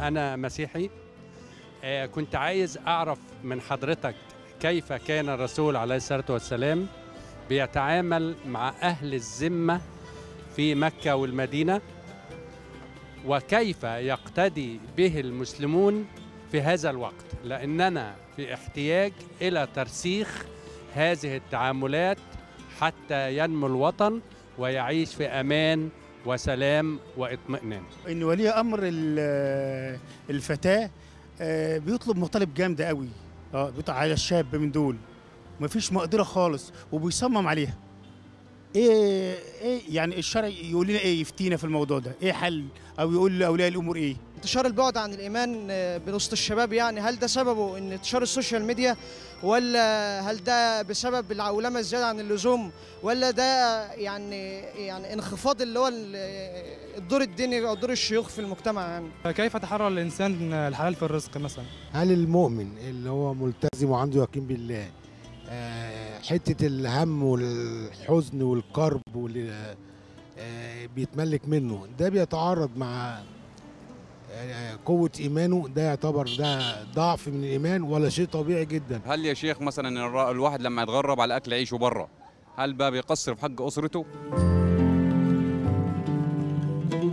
أنا مسيحي. كنت عايز أعرف من حضرتك كيف كان الرسول عليه الصلاة والسلام بيتعامل مع أهل الذمة في مكة والمدينة، وكيف يقتدي به المسلمون في هذا الوقت، لأننا في احتياج إلى ترسيخ هذه التعاملات حتى ينمو الوطن ويعيش في أمان وسلام واطمئنان. إن ولي أمر الفتاة بيطلب مطالب جامدة قوي، بيطلع على الشاب من دول مفيش مقدرة خالص وبيصمم عليها. ايه يعني الشرع يقول لنا ايه، يفتينا في الموضوع ده ايه حل، او يقول لاولياء الامور ايه؟ انتشار البعد عن الايمان بوسط الشباب، يعني هل ده سببه ان انتشار السوشيال ميديا، ولا هل ده بسبب العولمه الزياده عن اللزوم، ولا ده يعني انخفاض اللي هو الدور الديني او دور الشيوخ في المجتمع؟ يعني كيف يتحرى الانسان الحلال في الرزق مثلا؟ هل المؤمن اللي هو ملتزم وعنده يقين بالله حتة الهم والحزن والكرب بيتملك منه، ده بيتعارض مع قوة إيمانه؟ ده يعتبر ده ضعف من الإيمان ولا شيء طبيعي جدا؟ هل يا شيخ مثلا الواحد لما يتغرب على أكل عيشه بره، هل بقى بيقصر في حق أسرته؟